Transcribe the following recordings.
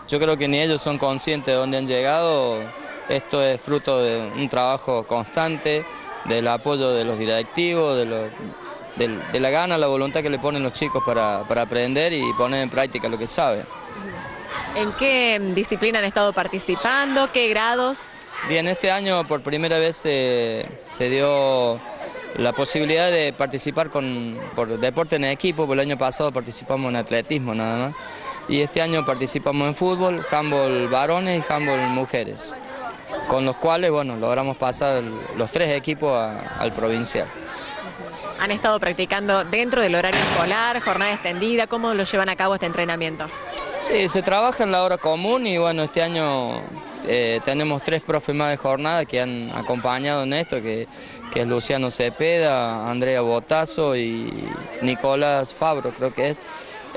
yo creo que ni ellos son conscientes de dónde han llegado. Esto es fruto de un trabajo constante, del apoyo de los directivos, de la gana, la voluntad que le ponen los chicos para aprender y poner en práctica lo que saben. ¿En qué disciplina han estado participando? ¿Qué grados? Bien, este año por primera vez se dio la posibilidad de participar por deporte en equipo, porque el año pasado participamos en atletismo nada más, y este año participamos en fútbol, handball varones y handball mujeres, con los cuales, bueno, logramos pasar los 3 equipos al provincial. ¿Han estado practicando dentro del horario escolar, jornada extendida? ¿Cómo lo llevan a cabo este entrenamiento? Sí, se trabaja en la hora común y bueno, este año tenemos 3 profes más de jornada que han acompañado en esto, que es Luciano Cepeda, Andrea Botazo y Nicolás Fabro, creo que es.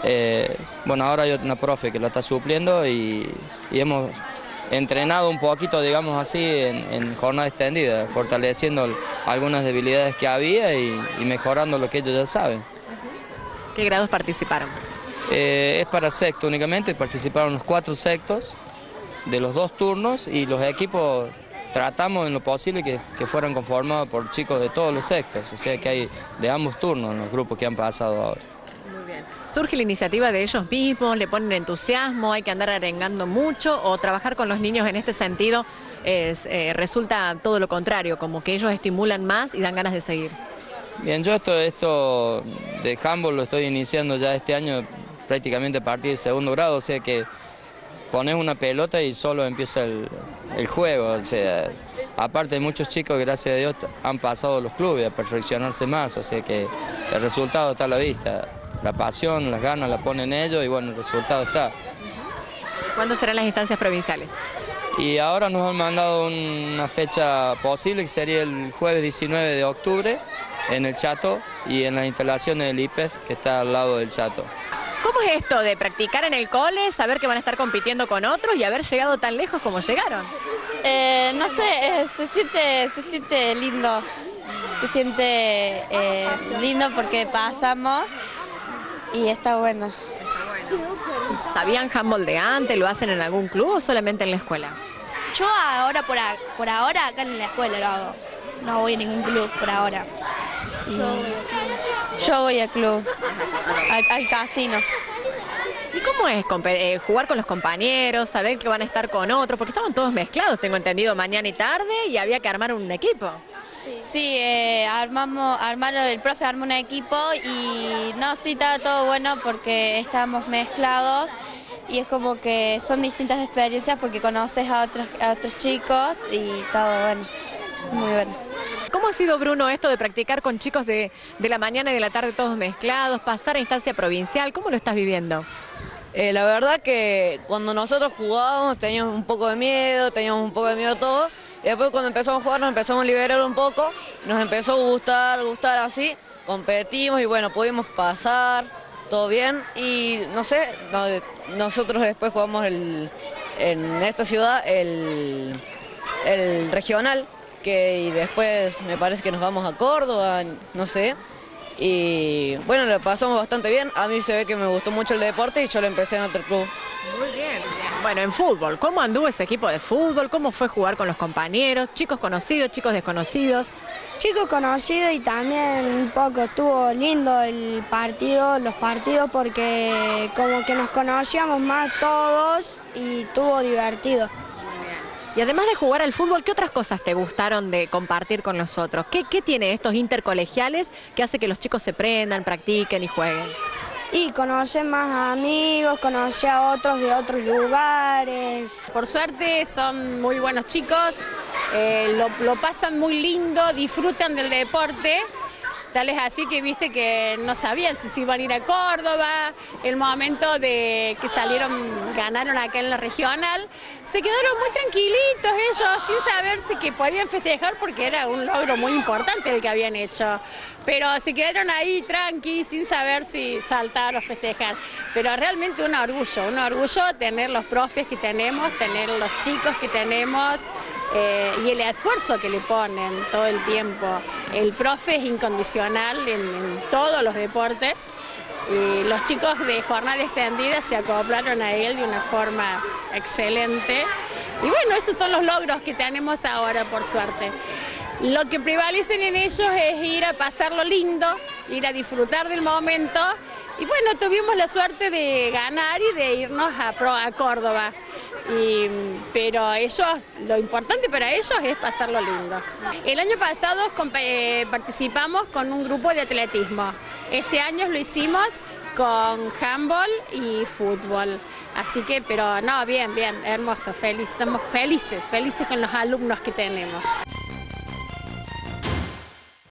Bueno, ahora hay una profe que la está supliendo y hemos entrenado un poquito, digamos así, en jornada extendida, fortaleciendo algunas debilidades que había y mejorando lo que ellos ya saben. ¿Qué grados participaron? Es para sexto únicamente, participaron los 4 sextos de los 2 turnos y los equipos tratamos en lo posible que fueran conformados por chicos de todos los sextos, o sea que hay de ambos turnos en los grupos que han pasado ahora. Muy bien. ¿Surge la iniciativa de ellos mismos? ¿Le ponen entusiasmo? ¿Hay que andar arengando mucho? ¿O trabajar con los niños en este sentido resulta todo lo contrario, como que ellos estimulan más y dan ganas de seguir? Bien, yo esto de handball lo estoy iniciando ya este año prácticamente a partir del 2.º grado, o sea que pones una pelota y solo empieza el juego, o sea, aparte de muchos chicos, gracias a Dios, han pasado los clubes a perfeccionarse más, o sea que el resultado está a la vista, la pasión, las ganas la ponen ellos y bueno, el resultado está. ¿Cuándo serán las instancias provinciales? Y ahora nos han mandado una fecha posible, que sería el jueves 19 de octubre, en el Chato y en las instalaciones del IPEF, que está al lado del Chato. ¿Cómo es esto de practicar en el cole, saber que van a estar compitiendo con otros y haber llegado tan lejos como llegaron? No sé, se siente lindo, lindo porque pasamos y está bueno. ¿Sabían handball de antes? ¿Lo hacen en algún club o solamente en la escuela? Yo ahora, por ahora, acá en la escuela lo hago. No voy a ningún club por ahora. Yo voy al club, al casino. ¿Y cómo es jugar con los compañeros, saber que van a estar con otros? Porque estaban todos mezclados, tengo entendido, mañana y tarde, y había que armar un equipo. Sí, el profe armó un equipo y no, sí, estaba todo bueno porque estábamos mezclados y es como que son distintas experiencias porque conoces a otros chicos y todo bueno, muy bueno. ¿Cómo ha sido, Bruno, esto de practicar con chicos de la mañana y de la tarde todos mezclados, pasar a instancia provincial? ¿Cómo lo estás viviendo? La verdad que cuando nosotros jugábamos teníamos un poco de miedo todos, y después cuando empezamos a jugar nos empezamos a liberar un poco, nos empezó a gustar así, competimos y bueno, pudimos pasar, todo bien, y no sé, nosotros después jugamos en esta ciudad el regional, y después me parece que nos vamos a Córdoba, no sé. Y bueno, lo pasamos bastante bien. A mí se ve que me gustó mucho el deporte y yo lo empecé en otro club. Muy bien. Bueno, en fútbol, ¿cómo anduvo ese equipo de fútbol? ¿Cómo fue jugar con los compañeros? ¿Chicos conocidos, chicos desconocidos? Chicos conocidos y también un poco estuvo lindo los partidos porque como que nos conocíamos más todos y estuvo divertido. Y además de jugar al fútbol, ¿qué otras cosas te gustaron de compartir con los otros? ¿Qué tiene estos intercolegiales que hace que los chicos se prendan, practiquen y jueguen? Y conocer más amigos, conocer a otros de otros lugares. Por suerte son muy buenos chicos, lo pasan muy lindo, disfrutan del deporte. Tal es así que viste que no sabían si se iban a ir a Córdoba, el momento de que ganaron acá en la regional, se quedaron muy tranquilitos ellos, sin saber si que podían festejar porque era un logro muy importante el que habían hecho. Pero se quedaron ahí tranqui, sin saber si saltar o festejar. Pero realmente un orgullo tener los profes que tenemos, tener los chicos que tenemos. Y el esfuerzo que le ponen todo el tiempo. El profe es incondicional en todos los deportes Y los chicos de jornada extendida se acoplaron a él de una forma excelente. Y bueno, esos son los logros que tenemos ahora, por suerte. Lo que prevalecen en ellos es ir a pasarlo lindo, ir a disfrutar del momento. Y bueno, tuvimos la suerte de ganar y de irnos a Córdoba. Pero ellos, lo importante para ellos es pasarlo lindo. El año pasado participamos con un grupo de atletismo. Este año lo hicimos con handball y fútbol. Así que, pero no, bien, hermoso, estamos felices con los alumnos que tenemos.